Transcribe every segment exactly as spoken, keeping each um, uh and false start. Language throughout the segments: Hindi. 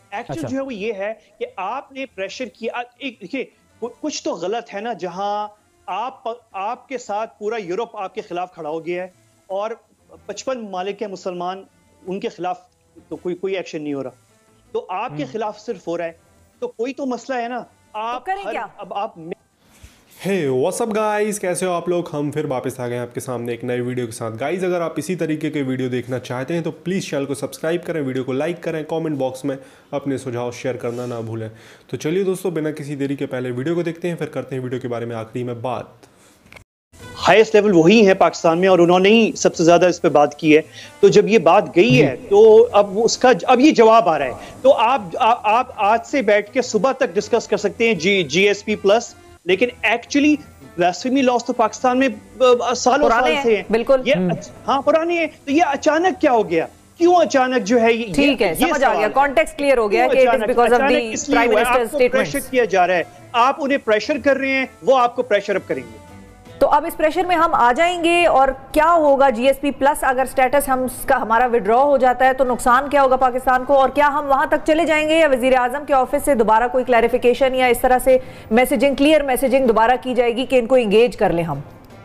एक्चुअल अच्छा। जो है वो ये है कि आपने प्रेशर किया। एक देखिए कुछ तो गलत है ना, जहां आप आपके साथ पूरा यूरोप आपके खिलाफ खड़ा हो गया है और पचपन ममालिक के मुसलमान, उनके खिलाफ तो कोई कोई एक्शन नहीं हो रहा, तो आपके खिलाफ सिर्फ हो रहा है, तो कोई तो मसला है ना। आप तो करें हर, क्या? अब आप हे व्हाट्स अप गाइस, कैसे हो आप लोग। हम फिर वापस आ गए आपके सामने एक नए वीडियो के साथ। गाइस अगर आप इसी तरीके के वीडियो देखना चाहते हैं तो प्लीज़ चैनल को सब्सक्राइब करें, वीडियो को लाइक करें, कमेंट बॉक्स में अपने सुझाव शेयर करना ना भूलें। तो चलिए दोस्तों, बिना किसी देरी के पहले वीडियो को देखते हैं, फिर करते हैं वीडियो के बारे में आखिरी में बात। हाईएस्ट लेवल वही है पाकिस्तान में और उन्होंने ही सबसे ज्यादा इस पे बात की है। तो जब ये बात गई है तो अब उसका अब ये जवाब आ रहा है। तो आप आ, आप आज से बैठ के सुबह तक डिस्कस कर सकते हैं जी जीएसपी प्लस, लेकिन एक्चुअली ब्लास्फेमी लॉस तो पाकिस्तान में सालों साल से हैं। बिल्कुल ये हाँ पुराने हैं। तो ये अचानक क्या हो गया, क्यों अचानक जो है ये ठीक है, समझ आ गया, कॉन्टेक्स्ट क्लियर हो गया कि it is because of the prime minister statements. Pressure किया जा रहा है, आप उन्हें प्रेशर कर रहे हैं, वो आपको प्रेशर अप करेंगे। तो अब इस प्रेशर में हम आ जाएंगे और क्या होगा जीएसपी प्लस अगर स्टेटस हम का हमारा विड्रॉ हो जाता है तो नुकसान क्या होगा पाकिस्तान को, और क्या हम वहां तक चले जाएंगे या वजीर आजम के ऑफिस से दोबारा कोई क्लैरिफिकेशन या इस तरह से मैसेजिंग, क्लियर मैसेजिंग दोबारा की जाएगी कि इनको इंगेज कर लें हम?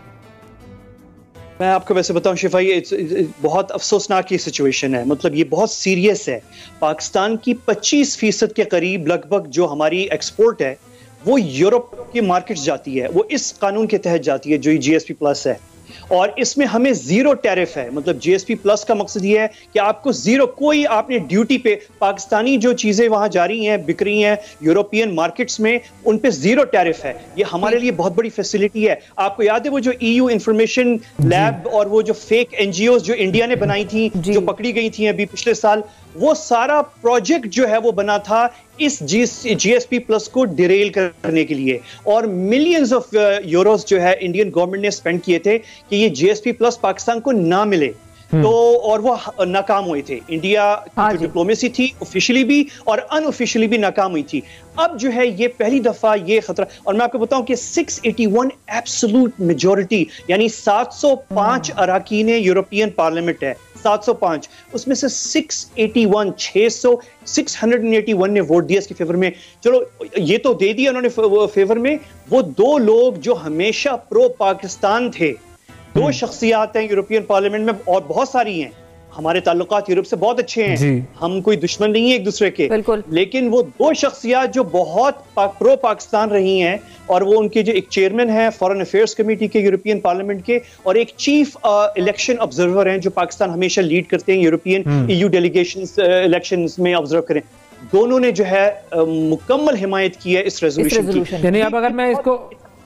मैं आपको वैसे बताऊं शिफा, ये बहुत अफसोसनाक ये सिचुएशन है, मतलब ये बहुत सीरियस है। पाकिस्तान की पच्चीस फीसद के करीब लगभग जो हमारी एक्सपोर्ट है वो यूरोप की मार्केट्स जाती है, वो इस कानून के तहत जाती है जो जीएसपी प्लस है, और इसमें हमें जीरो टैरिफ है। मतलब जीएसपी प्लस का मकसद ये है कि आपको जीरो, कोई आपने ड्यूटी पे, पाकिस्तानी जो चीजें वहां जा रही हैं, बिक रही हैं यूरोपियन मार्केट्स में, उन पे जीरो टैरिफ है। ये हमारे लिए बहुत बड़ी फैसिलिटी है। आपको याद है वो जो ईयू इंफॉर्मेशन लैब और वो जो फेक एनजीओ जो इंडिया ने बनाई थी, जो पकड़ी गई थी अभी पिछले साल, वो सारा प्रोजेक्ट जो है वो बना था इस जीएसपी प्लस को डिरेल करने के लिए, और मिलियंस ऑफ यूरोस जो है इंडियन गवर्नमेंट ने स्पेंड किए थे कि ये जीएसपी प्लस पाकिस्तान को ना मिले। तो और वो नाकाम हुए थे। इंडिया की जो डिप्लोमेसी थी ऑफिशियली भी और अनऑफिशियली भी नाकाम हुई थी। अब जो है ये पहली दफा ये खतरा, और मैं आपको बताऊं कि छह सौ इक्यासी एब्सोल्यूट मेजॉरिटी यानी सात सौ पाँच अरकान यूरोपियन पार्लियामेंट है, सात सौ पाँच, उसमें से छह सौ इक्यासी छह सौ छह सौ इक्यासी ने वोट दिया इसके फेवर में। चलो ये तो दे दिया उन्होंने फेवर में। वो दो लोग जो हमेशा प्रो पाकिस्तान थे, दो शख्सियात हैं यूरोपियन पार्लियामेंट में, और बहुत सारी हैं, हमारे ताल्लुकात यूरोप से बहुत अच्छे हैं, हम कोई दुश्मन नहीं है एक दूसरे के, लेकिन वो दो शख्सियात जो बहुत पा, प्रो पाकिस्तान रही हैं, और वो उनके जो एक चेयरमैन हैं फॉरेन अफेयर्स कमेटी के यूरोपियन पार्लियामेंट के, और एक चीफ इलेक्शन ऑब्जर्वर हैं जो पाकिस्तान हमेशा लीड करते हैं यूरोपियन ईयू डेलीगेशंस इलेक्शंस में ऑब्जर्व करें। दोनों ने जो है मुकम्मल हिमायत की है इस रेजोल्यूशन की। यानी अब अगर मैं इसको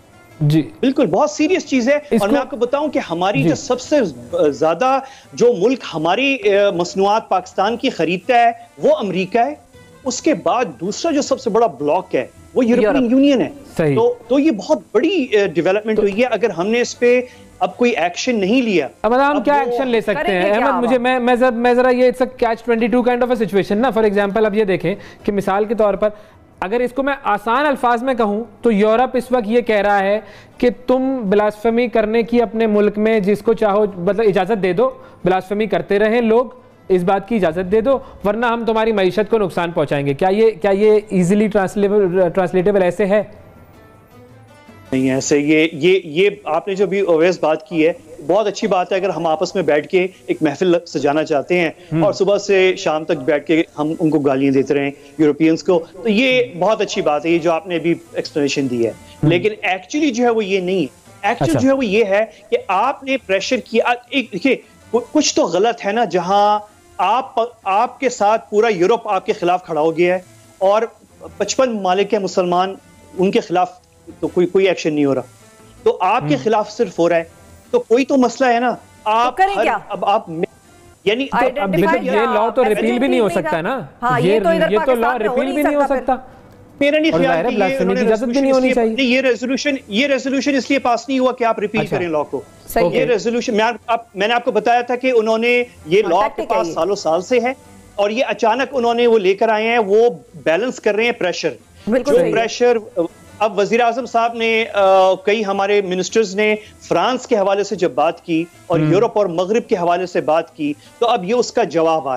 जी बिल्कुल बहुत सीरियस चीज है। और मैं आपको बताऊं कि हमारी जो सबसे ज्यादा जो मुल्क हमारी मसनूआत पाकिस्तान की खरीदता है वो अमेरिका है, उसके बाद दूसरा जो सबसे बड़ा ब्लॉक है वो यूरोपियन यूनियन है। तो तो ये बहुत बड़ी डेवलपमेंट हुई है। अगर हमने इस पे अब कोई एक्शन नहीं लिया, अब हम क्या एक्शन ले सकते हैं अहमद? मुझे मैं मैं जरा मैं जरा ये it's a catch twenty two kind of a situation ना। फॉर एग्जांपल अब ये देखें कि मिसाल के तौर पर अगर इसको मैं आसान अल्फाज में कहूं तो यूरोप इस वक्त ये कह रहा है कि तुम ब्लास्फेमी करने की अपने मुल्क में जिसको चाहो मतलब इजाज़त दे दो, ब्लास्फेमी करते रहें लोग, इस बात की इजाज़त दे दो, वरना हम तुम्हारी मईशत को नुकसान पहुंचाएंगे। क्या ये क्या ये इजीली ट्रांसलेबल ट्रांसलेटेबल ऐसे है? नहीं ऐसे ये ये ये आपने जो भी ओवैस बात की है बहुत अच्छी बात है। अगर हम आपस में बैठ के एक महफिल सजाना चाहते हैं और सुबह से शाम तक बैठ के हम उनको गालियां देते रहें यूरोपियंस को, तो ये बहुत अच्छी बात है, ये जो आपने अभी एक्सप्लेनेशन दी है। लेकिन एक्चुअली जो है वो ये नहीं है। एक्चुअली अच्छा। जो है वो ये है कि आपने प्रेशर किया। एक देखिए कुछ तो गलत है ना, जहां आप आपके साथ पूरा यूरोप आपके खिलाफ खड़ा हो गया है और पचपन ममालिक के मुसलमान, उनके खिलाफ तो कोई कोई एक्शन नहीं हो रहा, तो आपके खिलाफ सिर्फ हो रहा है, तो कोई तो मसला है ना। आप तो हर, अब आप यानी तो अब देखो ये लॉ तो रिपील भी नहीं हो सकता ना। हाँ, ये ये तो, ये तो लॉ रिपील भी नहीं हो सकता। मेरा नहीं ख्याल कि ये उन्होंने इजाजत भी नहीं होनी चाहिए। ये रेजोल्यूशन ये रेजोल्यूशन इसलिए पास नहीं हुआ कि आप रिपील करें लॉ को। ये रेजोल्यूशन मैं आप मैंने आपको बताया था कि उन्होंने ये लॉ के पास सालों साल से है, और ये अचानक उन्होंने वो लेकर आए हैं, वो बैलेंस कर रहे हैं प्रेशर। जो प्रेशर अब वजीर आजम साहब ने आ, कई हमारे मिनिस्टर्स ने फ्रांस के हवाले से जब बात की और यूरोप और मगरिब के हवाले से बात की, तो अब ये उसका जवाब आ रहा है।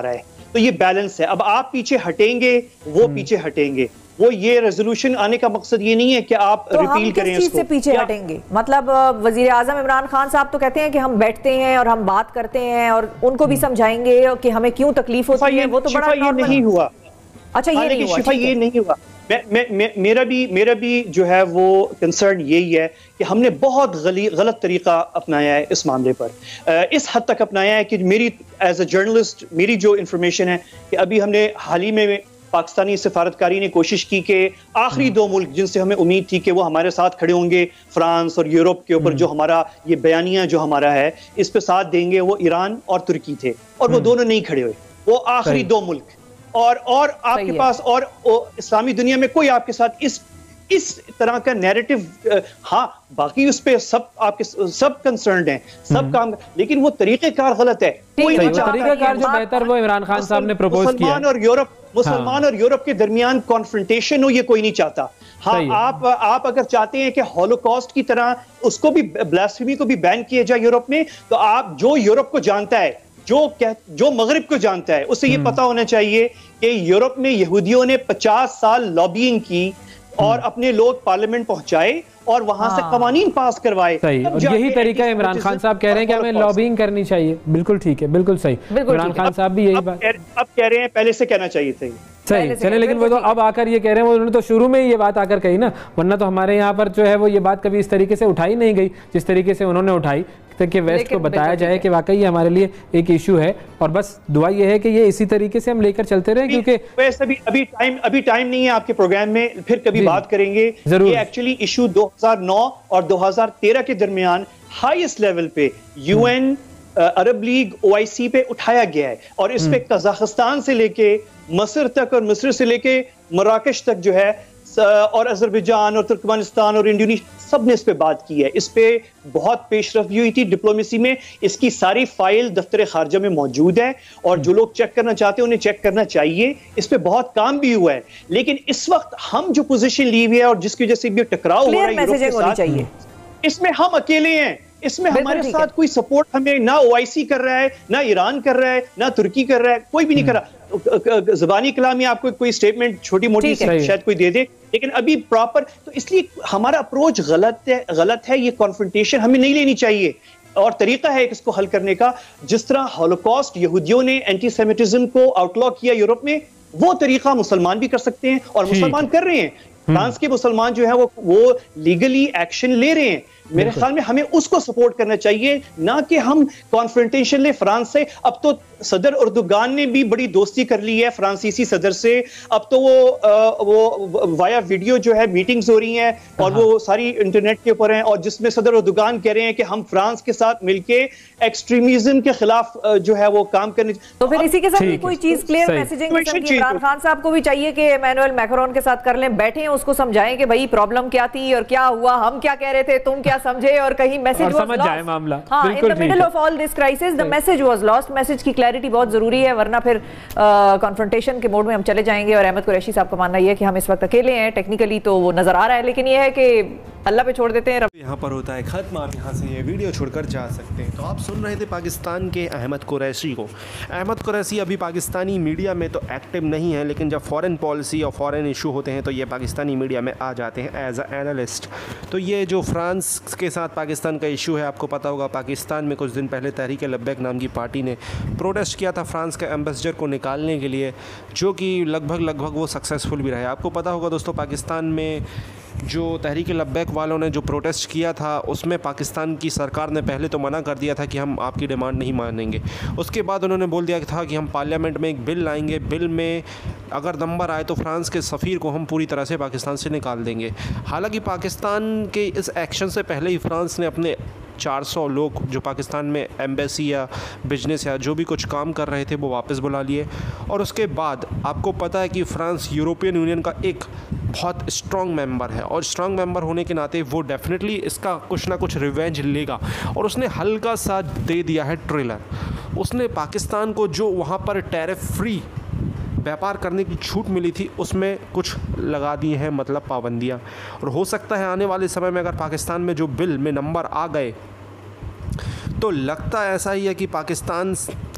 तो ये बैलेंस है। अब आप पीछे हटेंगे, वो पीछे हटेंगे, वो ये रेजोल्यूशन आने का मकसद ये नहीं है कि आप तो रिपील करें इसको। से पीछे हटेंगे मतलब वजीर आजम इमरान खान साहब तो कहते हैं कि हम बैठते हैं और हम बात करते हैं और उनको भी समझाएंगे कि हमें क्यों तकलीफ होती है, वो तो बड़ा ये नहीं हुआ। अच्छा, ये नहीं हुआ, शिफा ये नहीं हुआ। मैं, मैं, मैं, मेरा भी मेरा भी जो है वो कंसर्न यही है कि हमने बहुत गलत तरीका अपनाया है इस मामले पर, इस हद तक अपनाया है कि मेरी एज अ जर्नलिस्ट मेरी जो इंफॉर्मेशन है कि अभी हमने हाल ही में पाकिस्तानी सफारतकारी ने कोशिश की कि आखिरी दो मुल्क जिनसे हमें उम्मीद थी कि वो हमारे साथ खड़े होंगे, फ्रांस और यूरोप के ऊपर जो हमारा ये बयानिया जो हमारा है इस पे साथ देंगे, वो ईरान और तुर्की थे, और वो दोनों नहीं खड़े हुए। वो आखिरी दो मुल्क और और आपके पास और इस्लामी दुनिया में कोई आपके साथ इस इस तरह का नैरेटिव, हाँ बाकी उस पे सब आपके सब कंसर्न्ड हैं, सब काम, लेकिन वो तरीक़ेकार गलत है। कोई तरीक़ेकार जो बेहतर वो इमरान खान साहब ने प्रपोज किया। मुसलमान और यूरोप मुसलमान और यूरोप के दरमियान कॉन्फ्रंटेशन हो, ये कोई नहीं चाहता। हाँ आप आप अगर चाहते हैं कि हॉलोकॉस्ट की तरह उसको भी, ब्लास्फेमी को भी बैन किया जाए यूरोप में, तो आप जो यूरोप को जानता है, जो कह, जो मगरिब को जानता है, उसे ये पता होना चाहिए कि यूरोप में यहूदियों ने पचास साल लॉबिंग की और अपने लोग पार्लियामेंट पहुंचाए और वहां से कवानीन पास करवाए। सही, और यही तरीका इमरान खान साहब कह रहे हैं कि हमें लॉबिंग करनी चाहिए। बिल्कुल ठीक है, बिल्कुल सही। इमरान खान साहब भी यही बात अब कह रहे हैं, पहले से कहना चाहिए थे। सही चले, लेकिन वो तो अब आकर ये कह रहे हैं, उन्होंने तो शुरू में ही ये बात आकर कही ना, वरना तो हमारे यहाँ पर जो है वो ये बात कभी इस तरीके से उठाई नहीं गई जिस तरीके से उन्होंने उठाई, ताकि वेस्ट को बताया जाए कि वाकई हमारे लिए एक इशू है। और बस दुआ ये है कि ये इसी तरीके से हम लेकर चलते रहे, क्योंकि वैसे अभी अभी टाइम अभी टाइम नहीं है आपके प्रोग्राम में, फिर कभी बात करेंगे जरूर। ये एक्चुअली इशू दो हज़ार नौ और दो हज़ार तेरह के दरमियान हाईएस्ट लेवल पे यूएन, अरब लीग, ओआईसी पे उठाया गया है, और इस पे कजाकिस्तान से लेके मस्र तक और मिस्र से लेके मराकश तक जो है, और अजरबैजान और तुर्कमेनिस्तान और इंडोनेशिया, सब ने इस पे बात की है। इस पे बहुत पेशरफ हुई थी डिप्लोमेसी में। इसकी सारी फाइल दफ्तर खारजा में मौजूद है, और जो लोग चेक करना चाहते हैं उन्हें चेक करना चाहिए। इस पे बहुत काम भी हुआ है, लेकिन इस वक्त हम जो पोजीशन ली हुई है और जिसकी वजह से भी टकराव हो रहा है यूरोप के साथ, इसमें हम अकेले हैं। इसमें हमारे साथ कोई सपोर्ट हमें ना ओआईसी कर रहा है, ना ईरान कर रहा है, ना तुर्की कर रहा है, कोई भी नहीं कर रहा। ज़बानी कलाम में आपको कोई स्टेटमेंट छोटी मोटी शायद कोई दे दे, लेकिन अभी प्रॉपर, तो इसलिए हमारा अप्रोच गलत है गलत है ये कॉन्फ्रंटेशन हमें नहीं लेनी चाहिए। और तरीका है इसको हल करने का, जिस तरह हॉलोकॉस्ट यहूदियों ने एंटीसेमिटिज्म को आउटलॉ किया यूरोप में, वो तरीका मुसलमान भी कर सकते हैं, और मुसलमान कर रहे हैं। फ्रांस के मुसलमान जो है वो वो लीगली एक्शन ले रहे हैं। मेरे ख्याल में हमें उसको सपोर्ट करना चाहिए, ना कि हम कॉन्फ्रंटेशन ले फ्रांस से। अब तो सदर अर्दोगान ने भी बड़ी दोस्ती कर ली है फ्रांसीसी सदर से। अब तो वो आ, वो वाया वीडियो जो है मीटिंग्स हो रही हैं, और वो सारी इंटरनेट के ऊपर हैं, और जिसमें सदर अर्दोगान कह रहे हैं कि हम फ्रांस के साथ मिलके एक्सट्रीमिज्म के खिलाफ जो है वो काम करने। तो फिर इसी के साथ भी कोई चीज क्लियर मैसेजिंग इमरान खान साहब को भी चाहिए कि इमैनुअल मैक्रोन के साथ कर लें, बैठे उसको समझाएं कि भाई प्रॉब्लम क्या थी और क्या हुआ, हम क्या कह रहे थे, तुम क्या समझे, और कहीं मैसेज वाज लॉस्ट मामला। हाँ, in the middle of all this crisis the message was lost. Message की क्लैरिटी बहुत जरूरी है, वरना फिर कॉन्फ्रंटेशन के मोड में हम चले जाएंगे। और अहमद कुरैशी साहब का मानना यह है कि हम इस वक्त अकेले हैं, टेक्निकली तो वो नजर आ रहा है, लेकिन ये है कि अल्लाह पे छोड़ देते हैं। यहाँ पर होता है खत्म, आप यहाँ से ये वीडियो छोड़कर जा सकते हैं। तो आप सुन रहे थे पाकिस्तान के अहमद कुरैशी को। अहमद कुरैशी अभी पाकिस्तानी मीडिया में तो एक्टिव नहीं है, लेकिन जब फॉरेन पॉलिसी और फॉरेन इशू होते हैं तो ये पाकिस्तानी मीडिया में आ जाते हैं एज अ एनालिस्ट। तो ये जो फ्रांस के साथ पाकिस्तान का इशू है, आपको पता होगा पाकिस्तान में कुछ दिन पहले तहरीक लब्बैक नाम की पार्टी ने प्रोटेस्ट किया था फ्रांस के एम्बेसडर को निकालने के लिए, जो कि लगभग लगभग वो सक्सेसफुल भी रहे। आपको पता होगा दोस्तों, पाकिस्तान में जो तहरीक लब्बैक वालों ने जो प्रोटेस्ट किया था, उसमें पाकिस्तान की सरकार ने पहले तो मना कर दिया था कि हम आपकी डिमांड नहीं मानेंगे। उसके बाद उन्होंने बोल दिया था कि हम पार्लियामेंट में एक बिल लाएंगे, बिल में अगर नंबर आए तो फ्रांस के सफ़ीर को हम पूरी तरह से पाकिस्तान से निकाल देंगे। हालांकि पाकिस्तान के इस एक्शन से पहले ही फ्रांस ने अपने चार सौ लोग जो पाकिस्तान में एम्बेसी या बिजनेस या जो भी कुछ काम कर रहे थे वो वापस बुला लिए। और उसके बाद आपको पता है कि फ्रांस यूरोपियन यूनियन का एक बहुत स्ट्रॉन्ग मेंबर है, और स्ट्रॉन्ग मेंबर होने के नाते वो डेफिनेटली इसका कुछ ना कुछ रिवेंज लेगा। और उसने हल्का सा दे दिया है ट्रेलर। उसने पाकिस्तान को जो वहाँ पर टैरिफ फ्री व्यापार करने की छूट मिली थी, उसमें कुछ लगा दी हैं, मतलब पाबंदियाँ। और हो सकता है आने वाले समय में अगर पाकिस्तान में जो बिल में नंबर आ गए, तो लगता ऐसा ही है कि पाकिस्तान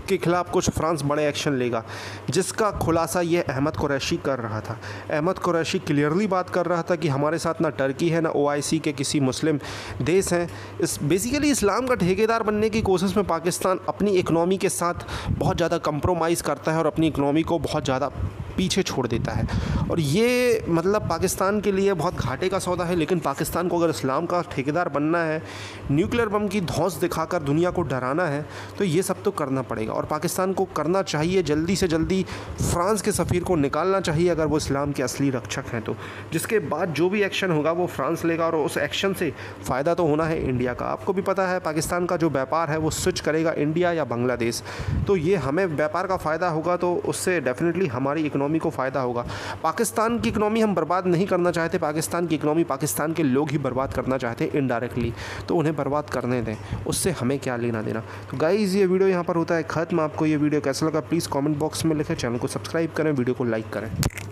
के खिलाफ कुछ फ्रांस बड़े एक्शन लेगा, जिसका खुलासा ये अहमद कुरैशी कर रहा था। अहमद कुरैशी क्लियरली बात कर रहा था कि हमारे साथ ना टर्की है ना ओआईसी के किसी मुस्लिम देश हैं। इस बेसिकली इस्लाम का ठेकेदार बनने की कोशिश में पाकिस्तान अपनी इकनॉमी के साथ बहुत ज़्यादा कंप्रोमाइज़ करता है और अपनी इकनॉमी को बहुत ज़्यादा पीछे छोड़ देता है, और ये मतलब पाकिस्तान के लिए बहुत घाटे का सौदा है। लेकिन पाकिस्तान को अगर इस्लाम का ठेकेदार बनना है, न्यूक्लियर बम की धौंस दिखाकर दुनिया को डराना है, तो ये सब तो करना पड़ेगा। और पाकिस्तान को करना चाहिए, जल्दी से जल्दी फ्रांस के सफ़ीर को निकालना चाहिए अगर वो इस्लाम के असली रक्षक हैं तो। जिसके बाद जो भी एक्शन होगा वो फ्रांस लेगा, और उस एक्शन से फ़ायदा तो होना है इंडिया का। आपको भी पता है पाकिस्तान का जो व्यापार है वो स्विच करेगा इंडिया या बांग्लादेश, तो ये हमें व्यापार का फ़ायदा होगा, तो उससे डेफिनेटली हमारी इकनॉमी को फ़ायदा होगा। पाकिस्तान की इकनॉमी हम बर्बाद नहीं करना चाहते, पाकिस्तान की इकनॉमी पाकिस्तान के लोग ही बर्बाद करना चाहते हैं इनडायरेक्टली, तो उन्हें बर्बाद करने दें, उससे हमें क्या लेना देना। तो गाइज़ ये वीडियो यहाँ पर होता है ख़त्म। आपको ये वीडियो कैसा लगा प्लीज़ कमेंट बॉक्स में लिखें, चैनल को सब्सक्राइब करें, वीडियो को लाइक करें।